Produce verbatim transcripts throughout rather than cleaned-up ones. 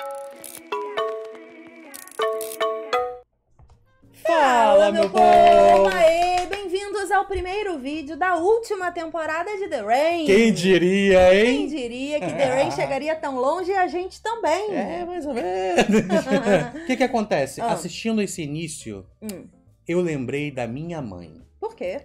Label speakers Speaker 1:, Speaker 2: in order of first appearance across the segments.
Speaker 1: Fala, meu povo! Aê, bem-vindos ao primeiro vídeo da última temporada de The Rain.
Speaker 2: Quem diria, hein?
Speaker 1: Quem diria que The Rain chegaria tão longe e a gente também.
Speaker 2: É, mais ou menos. O que que acontece?
Speaker 1: Ah.
Speaker 2: Assistindo esse início,
Speaker 1: Hum.
Speaker 2: eu lembrei da minha mãe.
Speaker 1: Por quê?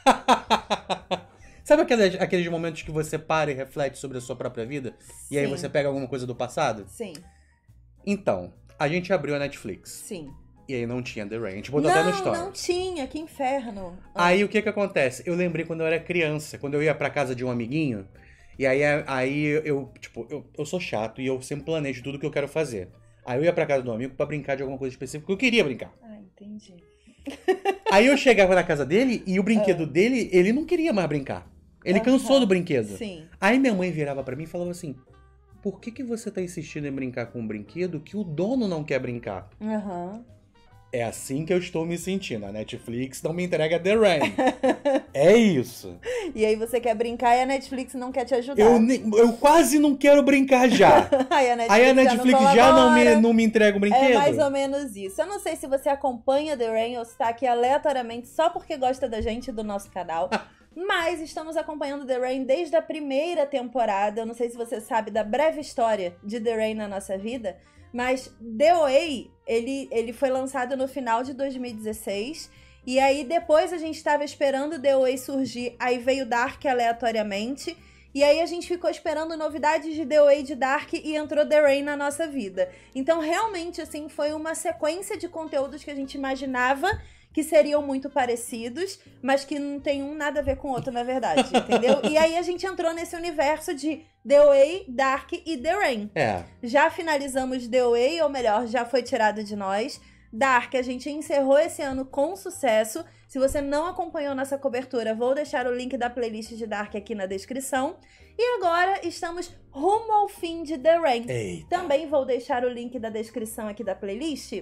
Speaker 2: Sabe aqueles, aqueles momentos que você para e reflete sobre a sua própria vida?
Speaker 1: Sim.
Speaker 2: E aí você pega alguma coisa do passado?
Speaker 1: Sim,
Speaker 2: Então, a gente abriu a Netflix.
Speaker 1: sim.
Speaker 2: E aí não tinha The Rain. A gente botou
Speaker 1: não,
Speaker 2: até no story.
Speaker 1: não tinha, que inferno. Ah.
Speaker 2: Aí o que que acontece? Eu lembrei quando eu era criança, quando eu ia pra casa de um amiguinho, e aí, aí eu, tipo, eu, eu sou chato e eu sempre planejo tudo que eu quero fazer. Aí eu ia pra casa do amigo pra brincar de alguma coisa específica que eu queria brincar.
Speaker 1: Ah, entendi.
Speaker 2: Aí eu chegava na casa dele e o brinquedo dele, ele não queria mais brincar. Ele
Speaker 1: Aham.
Speaker 2: cansou do brinquedo.
Speaker 1: Sim.
Speaker 2: Aí minha mãe virava pra mim e falava assim, por que que você tá insistindo em brincar com um brinquedo que o dono não quer brincar?
Speaker 1: Aham.
Speaker 2: É assim que eu estou me sentindo. A Netflix não me entrega The Rain. É isso.
Speaker 1: E aí você quer brincar e a Netflix não quer te ajudar.
Speaker 2: Eu, ne- eu quase não quero brincar já.
Speaker 1: Aí a Netflix,
Speaker 2: Aí a Netflix
Speaker 1: já
Speaker 2: já
Speaker 1: não,
Speaker 2: não me,
Speaker 1: colabora.
Speaker 2: não me entrega o brinquedo.
Speaker 1: É mais ou menos isso. Eu não sei se você acompanha The Rain ou se tá aqui aleatoriamente só porque gosta da gente e do nosso canal. Mas estamos acompanhando The Rain desde a primeira temporada. Eu não sei se você sabe da breve história de The Rain na nossa vida. Mas The O A, ele, ele foi lançado no final de dois mil e dezesseis. E aí depois a gente estava esperando The O A surgir. Aí veio Dark aleatoriamente. E aí a gente ficou esperando novidades de The O A de Dark e entrou The Rain na nossa vida. Então realmente assim foi uma sequência de conteúdos que a gente imaginava que seriam muito parecidos, mas que não tem um nada a ver com o outro, na verdade, entendeu? E aí a gente entrou nesse universo de The O A, Dark e The Rain.
Speaker 2: É.
Speaker 1: Já finalizamos The O A, ou melhor, já foi tirado de nós. Dark, a gente encerrou esse ano com sucesso. Se você não acompanhou nossa cobertura, vou deixar o link da playlist de Dark aqui na descrição. E agora estamos rumo ao fim de The Rain.
Speaker 2: Eita.
Speaker 1: Também vou deixar o link da descrição aqui da playlist.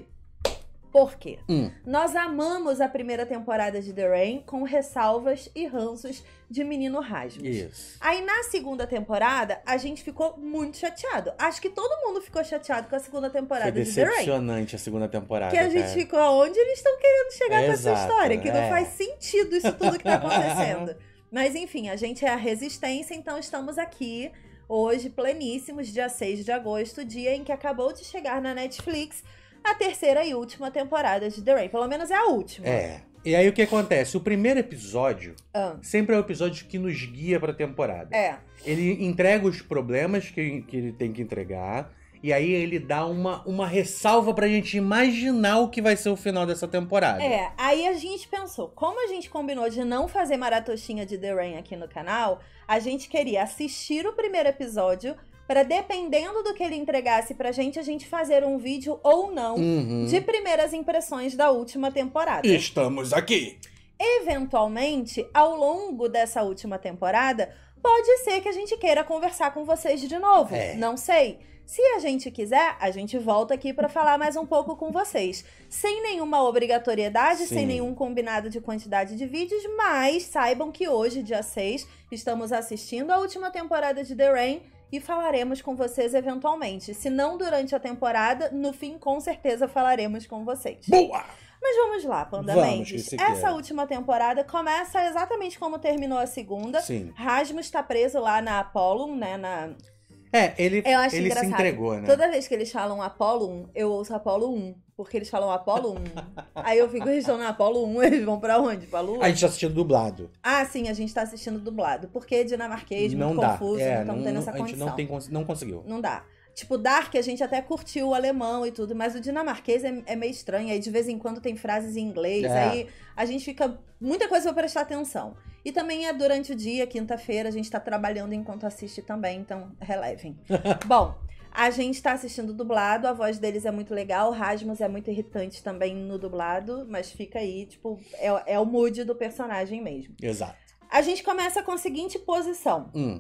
Speaker 1: Por quê?
Speaker 2: Hum.
Speaker 1: Nós amamos a primeira temporada de The Rain com ressalvas e ranços de Menino Rasmus.
Speaker 2: Isso.
Speaker 1: Aí na segunda temporada, a gente ficou muito chateado. Acho que todo mundo ficou chateado com a segunda temporada
Speaker 2: Foi
Speaker 1: de The Rain.
Speaker 2: decepcionante a segunda temporada,
Speaker 1: Que a gente
Speaker 2: cara.
Speaker 1: ficou aonde eles estão querendo chegar com essa
Speaker 2: Exato,
Speaker 1: história, que não
Speaker 2: é.
Speaker 1: faz sentido isso tudo que tá acontecendo. Mas enfim, a gente é a Resistência, então estamos aqui hoje pleníssimos, dia seis de agosto, dia em que acabou de chegar na Netflix a terceira e última temporada de The Rain. Pelo menos é a última.
Speaker 2: É. E aí o que acontece? O primeiro episódio
Speaker 1: Ah,
Speaker 2: sempre é o episódio que nos guia pra temporada.
Speaker 1: é.
Speaker 2: Ele entrega os problemas que, que ele tem que entregar. E aí ele dá uma, uma ressalva pra gente imaginar o que vai ser o final dessa temporada.
Speaker 1: É, aí a gente pensou, como a gente combinou de não fazer maratoshinha de The Rain aqui no canal, a gente queria assistir o primeiro episódio para, dependendo do que ele entregasse pra gente, a gente fazer um vídeo ou não
Speaker 2: Uhum.
Speaker 1: de primeiras impressões da última temporada.
Speaker 2: Estamos aqui!
Speaker 1: Eventualmente, ao longo dessa última temporada, pode ser que a gente queira conversar com vocês de novo.
Speaker 2: É.
Speaker 1: Não sei. Se a gente quiser, a gente volta aqui para falar mais um pouco com vocês. Sem nenhuma obrigatoriedade,
Speaker 2: Sim.
Speaker 1: sem nenhum combinado de quantidade de vídeos, mas saibam que hoje, dia seis, estamos assistindo a última temporada de The Rain e falaremos com vocês eventualmente. Se não durante a temporada, no fim, com certeza falaremos com vocês.
Speaker 2: Boa!
Speaker 1: Mas vamos lá, Panda
Speaker 2: Vamos,
Speaker 1: Mendes.
Speaker 2: que se
Speaker 1: Essa
Speaker 2: quer.
Speaker 1: última temporada começa exatamente como terminou a segunda.
Speaker 2: Sim.
Speaker 1: Rasmus tá preso lá na Apollo, né? Na...
Speaker 2: É, ele,
Speaker 1: Eu acho
Speaker 2: ele se
Speaker 1: engraçado.
Speaker 2: entregou, né?
Speaker 1: Toda vez que eles falam Apollo um, eu ouço Apollo um. Porque eles falam Apollo um. Aí eu fico, eles estão na Apollo um, eles vão pra onde? Pra Lua?
Speaker 2: A gente tá assistindo dublado.
Speaker 1: Ah, sim, a gente tá assistindo dublado. Porque é dinamarquês,
Speaker 2: não
Speaker 1: muito
Speaker 2: dá.
Speaker 1: confuso,
Speaker 2: É,
Speaker 1: então não
Speaker 2: não,
Speaker 1: tem
Speaker 2: não-
Speaker 1: essa
Speaker 2: a gente
Speaker 1: condição.
Speaker 2: não, tem, cons- não conseguiu.
Speaker 1: Não dá. Tipo, Dark, a gente até curtiu o alemão e tudo, mas o dinamarquês é, é meio estranho. Aí de vez em quando tem frases em inglês.
Speaker 2: É.
Speaker 1: Aí a gente fica. Muita coisa pra prestar atenção. E também é durante o dia, quinta-feira, a gente tá trabalhando enquanto assiste também, então relevem. Bom, a gente tá assistindo dublado, a voz deles é muito legal. Rasmus é muito irritante também no dublado, mas fica aí, tipo, é, é o mood do personagem mesmo.
Speaker 2: Exato.
Speaker 1: A gente começa com a seguinte posição.
Speaker 2: Hum.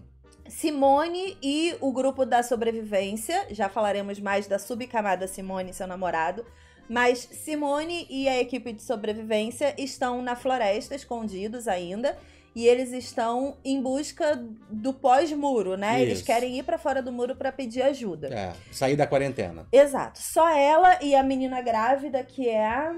Speaker 1: Simone e o grupo da sobrevivência, já falaremos mais da subcamada Simone e seu namorado, mas Simone e a equipe de sobrevivência estão na floresta, escondidos ainda, e eles estão em busca do pós-muro, né? Eles
Speaker 2: Isso.
Speaker 1: querem ir pra fora do muro pra pedir ajuda.
Speaker 2: É, sair da quarentena.
Speaker 1: Exato. Só ela e a menina grávida, que é a,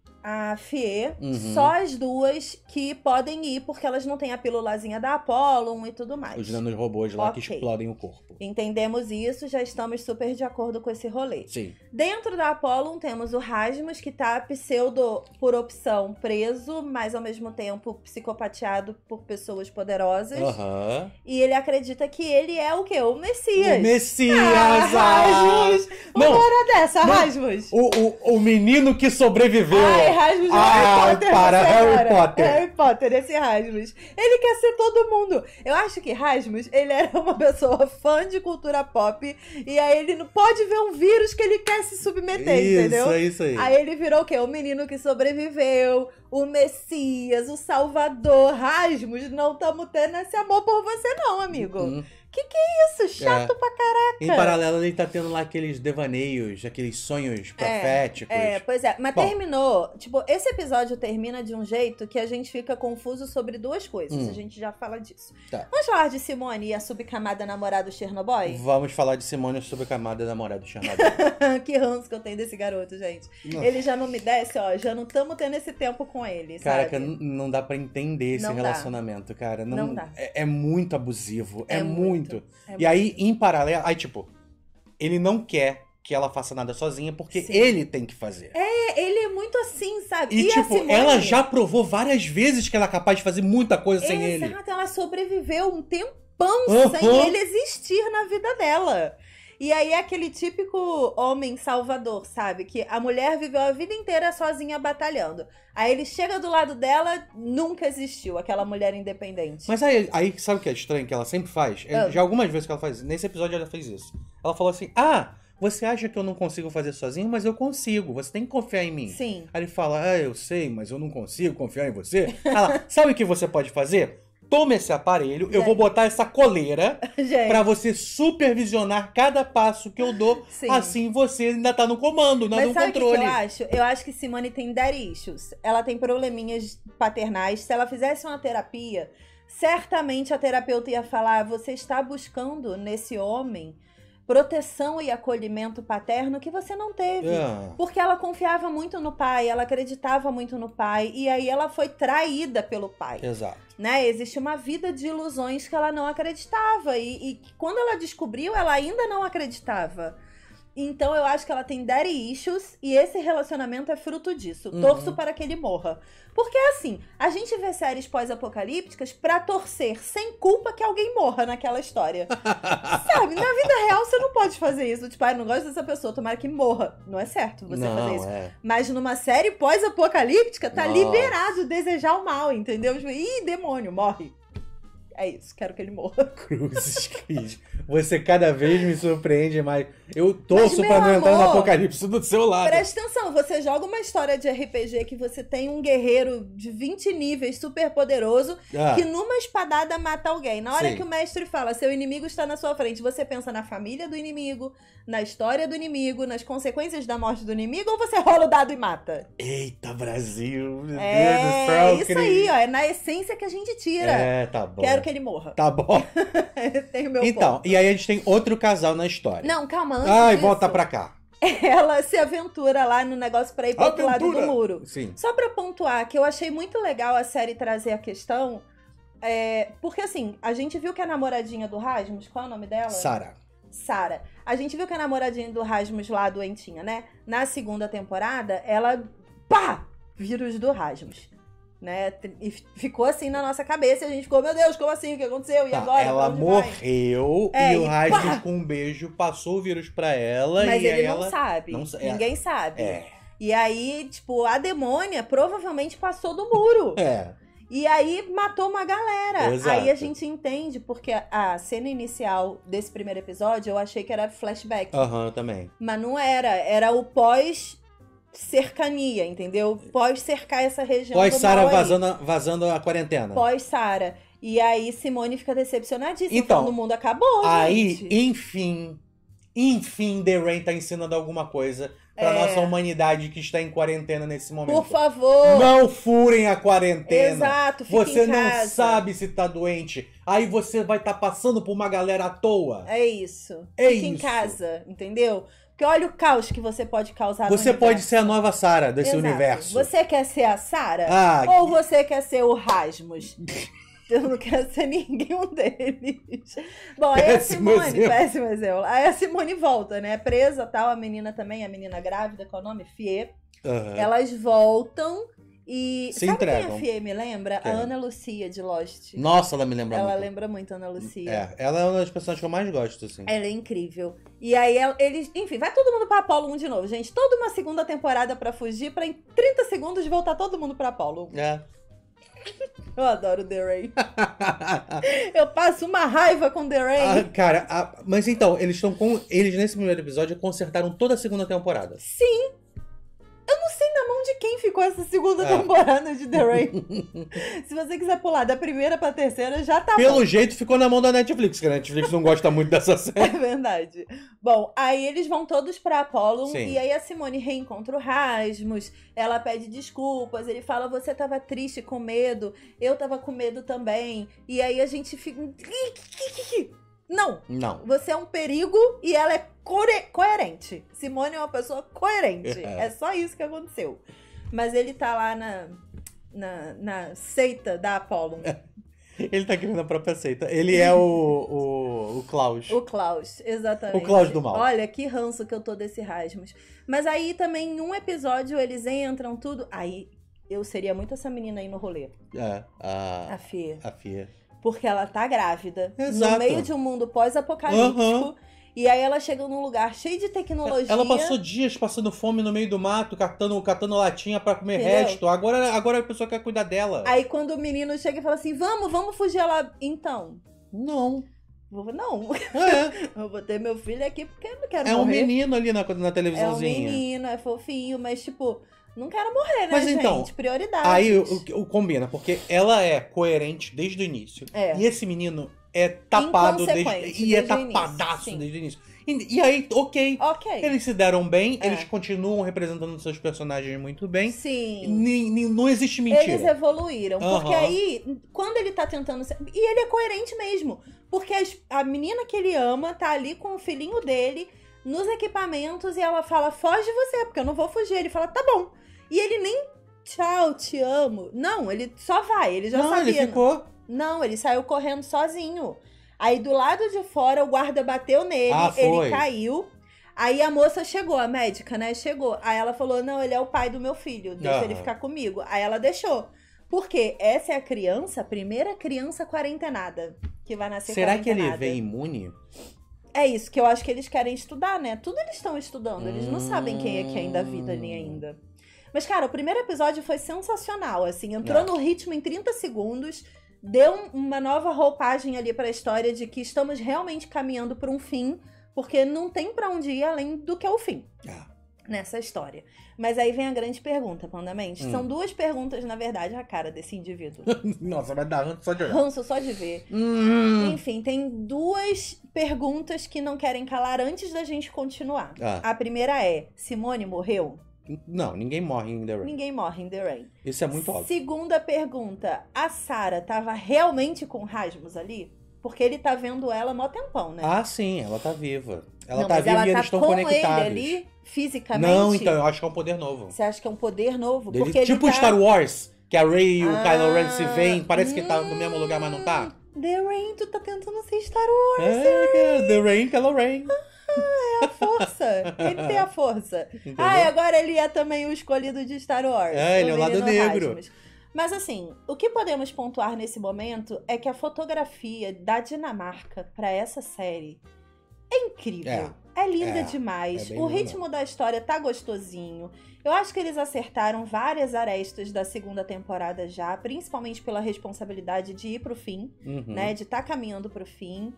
Speaker 1: a Fie,
Speaker 2: Uhum.
Speaker 1: só as duas que podem ir, porque elas não têm a pílulazinha da Apollo e tudo mais.
Speaker 2: Os nanorobôs lá
Speaker 1: Ok.
Speaker 2: que explodem o corpo.
Speaker 1: Entendemos isso, já estamos super de acordo com esse rolê.
Speaker 2: Sim.
Speaker 1: Dentro da Apollo temos o Rasmus, que tá pseudo, por opção, preso, mas ao mesmo tempo psicopateado por pessoas poderosas.
Speaker 2: Aham.
Speaker 1: E ele acredita que ele é o quê? O Messias.
Speaker 2: O Messias!
Speaker 1: Ah,
Speaker 2: ah!
Speaker 1: Rasmus!
Speaker 2: Não.
Speaker 1: Uma hora dessa,
Speaker 2: Não.
Speaker 1: Rasmus!
Speaker 2: O, o, o menino que sobreviveu.
Speaker 1: Ai, Rasmus é
Speaker 2: Ah,
Speaker 1: Harry Potter.
Speaker 2: para,
Speaker 1: você
Speaker 2: Harry
Speaker 1: agora.
Speaker 2: Potter.
Speaker 1: Harry Potter, esse Rasmus. Ele quer ser todo mundo. Eu acho que Rasmus, ele era uma pessoa fã de cultura pop. E aí ele não pode ver um vírus que ele quer se submeter,
Speaker 2: Isso,
Speaker 1: entendeu?
Speaker 2: é isso aí.
Speaker 1: Aí ele virou o quê? O menino que sobreviveu, o Messias, o Salvador. Rasmus, não estamos tendo esse amor por você não, amigo.
Speaker 2: Hum.
Speaker 1: Isso, chato
Speaker 2: É.
Speaker 1: pra caralho.
Speaker 2: Em paralelo, ele tá tendo lá aqueles devaneios, aqueles sonhos proféticos.
Speaker 1: É, pois é. Mas
Speaker 2: Bom.
Speaker 1: terminou. Tipo, esse episódio termina de um jeito que a gente fica confuso sobre duas coisas.
Speaker 2: Hum.
Speaker 1: A gente já fala disso.
Speaker 2: Tá.
Speaker 1: Vamos falar de Simone e a subcamada namorada do Chernobyl?
Speaker 2: Vamos falar de Simone sobre a camada da namorada do Chernobyl.
Speaker 1: Que ranço que eu tenho desse garoto, gente.
Speaker 2: Não.
Speaker 1: Ele já não me desce, ó. Já não estamos tendo esse tempo com ele,
Speaker 2: Caraca,
Speaker 1: sabe?
Speaker 2: n- não dá pra entender esse
Speaker 1: Não dá.
Speaker 2: relacionamento, cara. Não,
Speaker 1: Não dá.
Speaker 2: É, é muito abusivo. É,
Speaker 1: É
Speaker 2: muito.
Speaker 1: muito. É
Speaker 2: E aí, em paralelo, aí tipo, ele não quer que ela faça nada sozinha, porque
Speaker 1: Sim.
Speaker 2: ele tem que fazer.
Speaker 1: É, ele é muito assim, sabe?
Speaker 2: E,
Speaker 1: a
Speaker 2: tipo,
Speaker 1: Simone?
Speaker 2: ela já provou várias vezes que ela é capaz de fazer muita coisa sem ele.
Speaker 1: Exato, ela sobreviveu um tempão
Speaker 2: Uhum.
Speaker 1: sem ele existir na vida dela. E aí é aquele típico homem salvador, sabe? Que a mulher viveu a vida inteira sozinha batalhando. Aí ele chega do lado dela, nunca existiu aquela mulher independente.
Speaker 2: Mas aí, aí, sabe o que é estranho que ela sempre faz? É,
Speaker 1: Ah.
Speaker 2: Já algumas vezes que ela faz, nesse episódio ela fez isso. Ela falou assim, ah, você acha que eu não consigo fazer sozinho? Mas eu consigo, você tem que confiar em mim.
Speaker 1: Sim.
Speaker 2: Aí ele fala, ah, eu sei, mas eu não consigo confiar em você. Ela, sabe o que você pode fazer? Toma esse aparelho, eu vou botar essa coleira
Speaker 1: Gente.
Speaker 2: pra você supervisionar cada passo que eu dou.
Speaker 1: Sim.
Speaker 2: Assim você ainda tá no comando, não
Speaker 1: Mas
Speaker 2: no
Speaker 1: sabe o que que
Speaker 2: controle.
Speaker 1: eu acho? Eu acho que Simone tem daddy issues. Ela tem probleminhas paternais. Se ela fizesse uma terapia, certamente a terapeuta ia falar: você está buscando nesse homem proteção e acolhimento paterno que você não teve.
Speaker 2: Ah,
Speaker 1: Porque ela confiava muito no pai, ela acreditava muito no pai, e aí ela foi traída pelo pai.
Speaker 2: exato.
Speaker 1: Né? Existe uma vida de ilusões que ela não acreditava. E, e que quando ela descobriu, ela ainda não acreditava. Então eu acho que ela tem daddy issues e esse relacionamento é fruto disso.
Speaker 2: Uhum.
Speaker 1: Torço para que ele morra. Porque assim, a gente vê séries pós-apocalípticas pra torcer sem culpa que alguém morra naquela história. Sabe? Na vida real você não pode fazer isso. Tipo, ah, eu não gosto dessa pessoa, tomara que morra. Não é certo você
Speaker 2: não,
Speaker 1: fazer isso.
Speaker 2: é.
Speaker 1: Mas numa série pós-apocalíptica, tá
Speaker 2: Nossa.
Speaker 1: liberado desejar o mal, entendeu? Tipo, ih, demônio, morre. É isso, quero que ele morra.
Speaker 2: Cruzes, Cris. Você cada vez me surpreende mais. Eu torço
Speaker 1: Mas,
Speaker 2: pra
Speaker 1: meu
Speaker 2: não entrar no
Speaker 1: amor,
Speaker 2: apocalipse do seu lado.
Speaker 1: Presta atenção, você joga uma história de R P G que você tem um guerreiro de vinte níveis super poderoso
Speaker 2: Ah,
Speaker 1: que numa espadada mata alguém. Na hora
Speaker 2: Sim.
Speaker 1: que o mestre fala, seu inimigo está na sua frente, você pensa na família do inimigo, na história do inimigo, nas consequências da morte do inimigo, ou você rola o dado e mata?
Speaker 2: Eita, Brasil. Meu
Speaker 1: É,
Speaker 2: Deus do céu,
Speaker 1: isso
Speaker 2: Cris.
Speaker 1: aí, ó, é na essência que a gente tira.
Speaker 2: É, tá bom.
Speaker 1: Quero que ele morra.
Speaker 2: Tá bom.
Speaker 1: Tem o meu
Speaker 2: Então,
Speaker 1: ponto.
Speaker 2: e aí a gente tem outro casal na história.
Speaker 1: Não, calma, antes
Speaker 2: Ai,
Speaker 1: disso,
Speaker 2: volta pra cá.
Speaker 1: ela se aventura lá no negócio pra ir pro outro lado
Speaker 2: Aventura!
Speaker 1: do muro.
Speaker 2: Sim.
Speaker 1: Só pra pontuar que eu achei muito legal a série trazer a questão, é, porque assim, a gente viu que a namoradinha do Rasmus, qual é o nome dela?
Speaker 2: Sara.
Speaker 1: Sara. A gente viu que a namoradinha do Rasmus lá, doentinha, né? Na segunda temporada, ela, pá, vírus do Rasmus. Né? E ficou assim na nossa cabeça e a gente ficou, meu Deus, como assim? O que aconteceu? E
Speaker 2: Tá,
Speaker 1: agora?
Speaker 2: ela
Speaker 1: Pra onde vai?
Speaker 2: morreu
Speaker 1: É,
Speaker 2: e o
Speaker 1: e
Speaker 2: Rasmus,
Speaker 1: pá!
Speaker 2: com um beijo, passou o vírus pra ela.
Speaker 1: Mas
Speaker 2: e
Speaker 1: ele
Speaker 2: aí
Speaker 1: não
Speaker 2: ela...
Speaker 1: sabe.
Speaker 2: não sa- é.
Speaker 1: Ninguém sabe.
Speaker 2: É.
Speaker 1: E aí, tipo, a demônia provavelmente passou do muro.
Speaker 2: É.
Speaker 1: E aí matou uma galera.
Speaker 2: Exato.
Speaker 1: Aí a gente entende, porque a cena inicial desse primeiro episódio eu achei que era flashback.
Speaker 2: Aham, também.
Speaker 1: Mas não era. Era o pós-cercania, entendeu? Pós-cercar essa região
Speaker 2: Pós
Speaker 1: do
Speaker 2: Sara
Speaker 1: mal aí.
Speaker 2: vazando, a- vazando a quarentena.
Speaker 1: Pós-Sara. E aí Simone fica decepcionadíssima.
Speaker 2: Então,
Speaker 1: falando, o mundo acabou,
Speaker 2: Aí,
Speaker 1: gente.
Speaker 2: enfim, enfim, The Rain tá ensinando alguma coisa pra
Speaker 1: É.
Speaker 2: nossa humanidade que está em quarentena nesse momento.
Speaker 1: Por favor.
Speaker 2: Não furem a quarentena.
Speaker 1: Exato, fique
Speaker 2: Você
Speaker 1: em
Speaker 2: não
Speaker 1: casa.
Speaker 2: sabe se tá doente. Aí você vai estar passando por uma galera à toa.
Speaker 1: É isso.
Speaker 2: É
Speaker 1: Fique em
Speaker 2: isso.
Speaker 1: casa, entendeu? Porque olha o caos que você pode causar no
Speaker 2: Você pode
Speaker 1: universo.
Speaker 2: ser a nova Sarah desse
Speaker 1: Exato.
Speaker 2: universo.
Speaker 1: Você quer ser a Sarah?
Speaker 2: Ah,
Speaker 1: Ou você quer ser o Rasmus? Eu não quero ser nenhum deles. Bom, aí a
Speaker 2: Péssimo
Speaker 1: Simone,
Speaker 2: exemplo.
Speaker 1: péssimo exemplo. Aí a Simone volta, né? Presa tal, a menina também, a menina grávida, qual é o nome? Fie.
Speaker 2: Aham.
Speaker 1: Elas voltam e.
Speaker 2: Se
Speaker 1: Sabe
Speaker 2: entregam.
Speaker 1: quem a Fie me lembra?
Speaker 2: Quem?
Speaker 1: A Ana Lucia de Lost.
Speaker 2: Nossa, ela me lembra
Speaker 1: Ela
Speaker 2: muito.
Speaker 1: lembra muito a Ana Lucia.
Speaker 2: É, ela é uma das pessoas que eu mais gosto, assim.
Speaker 1: Ela é incrível. E aí ela- eles, enfim, vai todo mundo pra Apollo um de novo, gente. Toda uma segunda temporada pra fugir, pra em trinta segundos voltar todo mundo pra Apollo.
Speaker 2: É.
Speaker 1: Eu adoro The Rain. Eu passo uma raiva com The
Speaker 2: Ah,
Speaker 1: Rain.
Speaker 2: cara, a- mas então, eles estão com. Eles, nesse primeiro episódio, consertaram toda a segunda temporada.
Speaker 1: Sim. Eu não sei na mão de quem ficou essa segunda
Speaker 2: É.
Speaker 1: temporada de The Rain. Se você quiser pular da primeira pra terceira, já tá
Speaker 2: Pelo
Speaker 1: bom.
Speaker 2: jeito, ficou na mão da Netflix, que a Netflix não gosta muito dessa
Speaker 1: É
Speaker 2: série.
Speaker 1: verdade. Bom, aí eles vão todos pra Apollo
Speaker 2: Sim.
Speaker 1: e aí a Simone reencontra o Rasmus, ela pede desculpas, ele fala, você tava triste, com medo, eu tava com medo também. E aí a gente fica... Não,
Speaker 2: Não.
Speaker 1: você é um perigo e ela é core- coerente. Simone é uma pessoa coerente.
Speaker 2: É.
Speaker 1: É só isso que aconteceu. Mas ele tá lá na, na, na seita da Apollo.
Speaker 2: Ele tá criando a própria seita. Ele é o, o, o Klaus.
Speaker 1: O Klaus, exatamente.
Speaker 2: O Klaus do mal.
Speaker 1: Olha, que ranço que eu tô desse Rasmus. Mas aí também, em um episódio, eles entram, tudo. Aí eu seria muito essa menina aí no rolê.
Speaker 2: É,
Speaker 1: A
Speaker 2: a,
Speaker 1: Fia.
Speaker 2: a Fia.
Speaker 1: Porque ela tá grávida.
Speaker 2: Exato.
Speaker 1: No meio de um mundo pós-apocalíptico.
Speaker 2: Aham.
Speaker 1: E aí ela chega num lugar cheio de tecnologia.
Speaker 2: Ela passou dias passando fome no meio do mato, catando, catando latinha pra comer
Speaker 1: Entendeu?
Speaker 2: resto. Agora, agora a pessoa quer cuidar dela.
Speaker 1: Aí quando o menino chega e fala assim, vamos, vamos fugir. Ela, então...
Speaker 2: Não.
Speaker 1: Vou- Não,
Speaker 2: É,
Speaker 1: eu vou ter meu filho aqui porque eu não quero
Speaker 2: é um
Speaker 1: morrer.
Speaker 2: menino ali na, na
Speaker 1: É um
Speaker 2: televisãozinha.
Speaker 1: menino, é fofinho, mas tipo, não quero morrer, né,
Speaker 2: Mas
Speaker 1: gente?
Speaker 2: então,
Speaker 1: Prioridade.
Speaker 2: Aí o, o- o combina, porque ela é coerente desde o início.
Speaker 1: É.
Speaker 2: E esse menino é tapado desde.
Speaker 1: Inconsequente
Speaker 2: E é
Speaker 1: desde o início,
Speaker 2: tapadaço
Speaker 1: sim.
Speaker 2: desde o início. E, e aí, ok.
Speaker 1: Ok.
Speaker 2: Eles se deram bem,
Speaker 1: É.
Speaker 2: eles continuam representando seus personagens muito bem.
Speaker 1: Sim.
Speaker 2: Ni- ni- não existe mentira.
Speaker 1: Eles evoluíram. Porque
Speaker 2: Aham.
Speaker 1: aí, quando ele tá tentando ser... E ele é coerente mesmo. Porque as- a menina que ele ama tá ali com o filhinho dele nos equipamentos e ela fala, foge você, porque eu não vou fugir. Ele fala, tá bom. E ele nem, tchau, te amo. Não, ele só vai, ele já
Speaker 2: não,
Speaker 1: sabia.
Speaker 2: ele ficou.
Speaker 1: Não, ele saiu correndo sozinho. Aí do lado de fora o guarda bateu nele,
Speaker 2: Ah, foi.
Speaker 1: ele caiu. Aí a moça chegou, a médica, né? Chegou. Aí ela falou: não, ele é o pai do meu filho, deixa
Speaker 2: Aham.
Speaker 1: ele ficar comigo. Aí ela deixou. Porque essa é a criança, a primeira criança quarentenada que vai nascer
Speaker 2: Será que ele
Speaker 1: quarentenada.
Speaker 2: vem imune?
Speaker 1: É isso que eu acho que eles querem estudar, né? Tudo eles estão estudando. Eles não sabem quem é quem da vida ali ainda. Mas, cara, o primeiro episódio foi sensacional, assim. Entrou
Speaker 2: É.
Speaker 1: no ritmo em trinta segundos, deu um- uma nova roupagem ali pra história de que estamos realmente caminhando para um fim, porque não tem pra onde ir além do que é o fim
Speaker 2: Ah.
Speaker 1: nessa história. Mas aí vem a grande pergunta, Pandamente.
Speaker 2: Hum.
Speaker 1: São duas perguntas, na verdade, a cara desse indivíduo.
Speaker 2: Nossa, vai dar ranço só de olhar.
Speaker 1: Ranço só de ver.
Speaker 2: Hum.
Speaker 1: Enfim, tem duas perguntas que não querem calar antes da gente continuar.
Speaker 2: Ah.
Speaker 1: A primeira é: Simone morreu?
Speaker 2: Não, ninguém morre em The Rain.
Speaker 1: Ninguém morre em The Rain.
Speaker 2: Isso é muito óbvio.
Speaker 1: Segunda pergunta: a Sarah tava realmente com Rasmus ali? Porque ele tá vendo ela mó tempão, né?
Speaker 2: Ah, sim, ela tá viva. Ela
Speaker 1: não,
Speaker 2: tá
Speaker 1: mas
Speaker 2: viva
Speaker 1: ela
Speaker 2: e
Speaker 1: tá
Speaker 2: eles estão
Speaker 1: com
Speaker 2: conectados.
Speaker 1: ele ali, fisicamente.
Speaker 2: Não, então, eu acho que é um poder novo.
Speaker 1: Você acha que é um poder novo?
Speaker 2: Dele-
Speaker 1: Porque
Speaker 2: tipo
Speaker 1: ele tá...
Speaker 2: Star Wars, que a Rey e o
Speaker 1: Ah,
Speaker 2: Kylo Ren se veem, parece que tá no mesmo lugar, mas não tá.
Speaker 1: The Rain, tu tá tentando ser Star Wars.
Speaker 2: É, The Rain, Kylo Ren.
Speaker 1: É a força. Ele tem a força.
Speaker 2: Entendeu?
Speaker 1: Ah, e agora ele é também o escolhido de Star Wars.
Speaker 2: É, ele é o lado
Speaker 1: menino
Speaker 2: negro.
Speaker 1: Rasmus. Mas assim, o que podemos pontuar nesse momento é que a fotografia da Dinamarca pra essa série é incrível. É, linda
Speaker 2: é,
Speaker 1: demais.
Speaker 2: é bem
Speaker 1: o
Speaker 2: linda
Speaker 1: ritmo da história tá gostosinho. Eu acho que eles acertaram várias arestas da segunda temporada já, principalmente pela responsabilidade de ir pro fim,
Speaker 2: Uhum.
Speaker 1: né? De estar caminhando pro fim.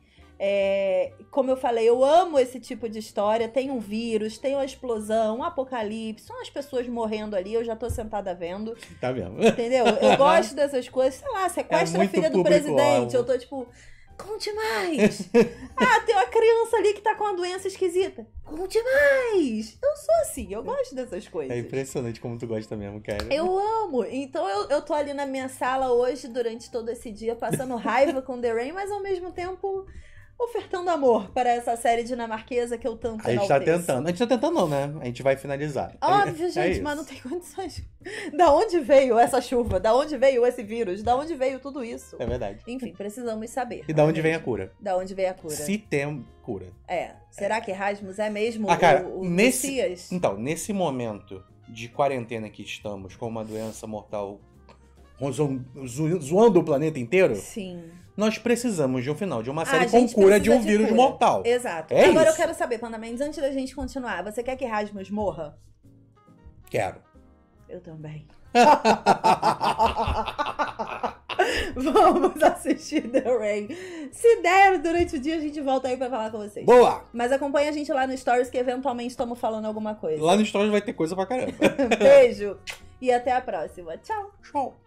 Speaker 1: É, como eu falei, eu amo esse tipo de história. Tem um vírus, tem uma explosão, um apocalipse, são as pessoas morrendo ali, eu já tô sentada vendo,
Speaker 2: Tá vendo?
Speaker 1: entendeu? Eu gosto dessas coisas, sei lá, sequestra
Speaker 2: É
Speaker 1: a filha do
Speaker 2: muito
Speaker 1: presidente.
Speaker 2: público-alvo.
Speaker 1: Eu tô tipo, Conte mais! Ah, tem uma criança ali que tá com uma doença esquisita. Conte mais! Eu sou assim, eu gosto dessas coisas.
Speaker 2: É impressionante como tu gosta mesmo, cara.
Speaker 1: Eu amo. Então eu, eu tô ali na minha sala hoje, durante todo esse dia, passando raiva com The Rain, mas ao mesmo tempo ofertando amor para essa série dinamarquesa que eu tanto
Speaker 2: A gente tá
Speaker 1: enalteço.
Speaker 2: tentando. A gente tá tentando não, né? A gente vai finalizar.
Speaker 1: Óbvio,
Speaker 2: É
Speaker 1: gente,
Speaker 2: isso.
Speaker 1: mas não tem condições. Da onde veio essa chuva? Da onde veio esse vírus? Da onde veio tudo isso?
Speaker 2: É verdade.
Speaker 1: Enfim, precisamos saber.
Speaker 2: E da
Speaker 1: não é
Speaker 2: onde vem a
Speaker 1: mesmo?
Speaker 2: cura?
Speaker 1: Da onde veio a cura?
Speaker 2: Se tem cura.
Speaker 1: É. Será que Erasmus é mesmo
Speaker 2: Ah, cara,
Speaker 1: o, o
Speaker 2: nesse-
Speaker 1: Messias?
Speaker 2: Então, nesse momento de quarentena que estamos, com uma doença mortal zo- zo- zoando o planeta inteiro,
Speaker 1: Sim.
Speaker 2: nós precisamos de um final de uma
Speaker 1: Ah,
Speaker 2: série
Speaker 1: a
Speaker 2: com
Speaker 1: gente
Speaker 2: cura de
Speaker 1: precisa
Speaker 2: um vírus
Speaker 1: cura.
Speaker 2: mortal.
Speaker 1: Exato.
Speaker 2: É
Speaker 1: Agora
Speaker 2: isso.
Speaker 1: eu quero saber, Panda Mendes, antes da gente continuar, você quer que Erasmus morra?
Speaker 2: Quero.
Speaker 1: Eu também. Vamos assistir The Rain. Se der, durante o dia a gente volta aí pra falar com vocês.
Speaker 2: Boa!
Speaker 1: Mas acompanha a gente lá no Stories que eventualmente estamos falando alguma coisa.
Speaker 2: Lá no Stories vai ter coisa pra caramba.
Speaker 1: Beijo e até a próxima. Tchau!
Speaker 2: Tchau.